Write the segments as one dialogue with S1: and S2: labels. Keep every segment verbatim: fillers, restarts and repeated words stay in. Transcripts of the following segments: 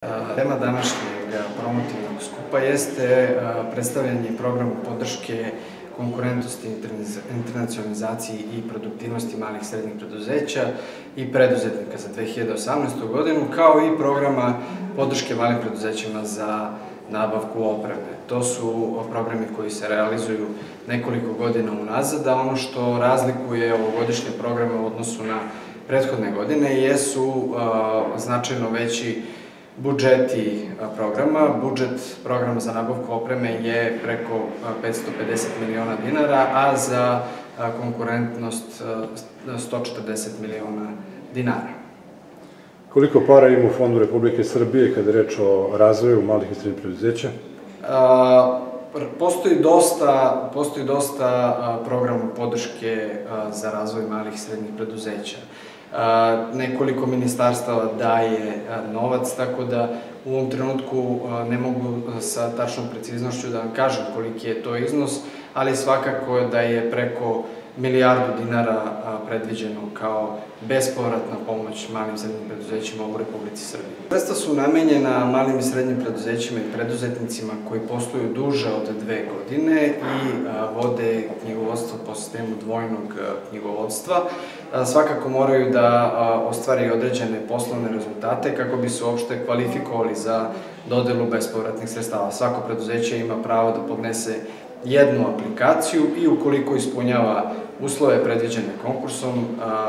S1: Tema današnjeg promotivnog skupa jeste predstavljanje programa podrške konkurentnosti, internacionalizaciji i produktivnosti malih i srednjih preduzeća i preduzetnika za dve hiljade osamnaestu. godinu, kao i programa podrške malim preduzećima za nabavku opreme. To su programi koji se realizuju nekoliko godina unazad, a ono što razlikuje ovogodišnje programe u odnosu na prethodne godine jesu značajno veći budžeti programa. Budžet programa za nabavku opreme je preko petsto pedeset miliona dinara, a za konkurentnost sto četrdeset miliona dinara.
S2: Koliko para ima u Fondu Republike Srbije kada je reč o razvoju malih i srednjih preduzeća?
S1: Postoji dosta, postoji dosta programa podrške za razvoj malih i srednjih preduzeća. Nekoliko ministarstava daje novac, tako da u ovom trenutku ne mogu sa tačnom preciznošću da vam kažem koliki je to iznos, ali svakako da je preko milijardu dinara predviđeno kao bespovratna pomoć malim i srednjim preduzećima u Republici Srbiji. Sredstva su namenjena malim i srednjim preduzećima i preduzetnicima koji posluju duže od dve godine i vode knjigovodstvo po sistemu dvojnog knjigovodstva. Svakako moraju da ostvari određene poslovne rezultate kako bi se uopšte kvalifikovali za dodelu bespovratnih sredstava. Svako preduzeće ima pravo da podnese jednu aplikaciju i ukoliko ispunjava uslove predviđene konkursom,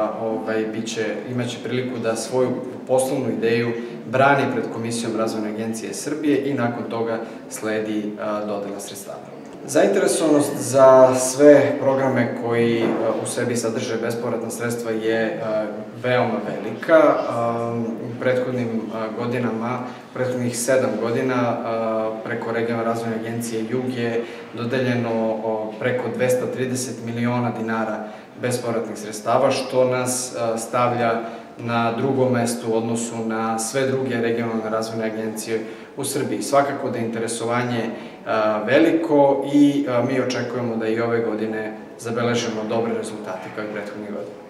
S1: imaće priliku da svoju poslovnu ideju brani pred Komisijom Razvojne agencije Srbije i nakon toga sledi dodela sredstava. Zainteresovanost za sve programe koji u sebi sadrže bespovratna sredstva je veoma velika. U prethodnim godinama, prethodnih sedam godina, preko Regionalne razvojne agencije Jug je dodeljeno preko dvesta trideset miliona dinara bespovratnih sredstava, što nas stavlja na drugom mestu u odnosu na sve druge regionalne razvojne agencije u Srbiji. Svakako da je interesovanje veliko i mi očekujemo da i ove godine zabeležimo dobre rezultate kao i prethodnih godina.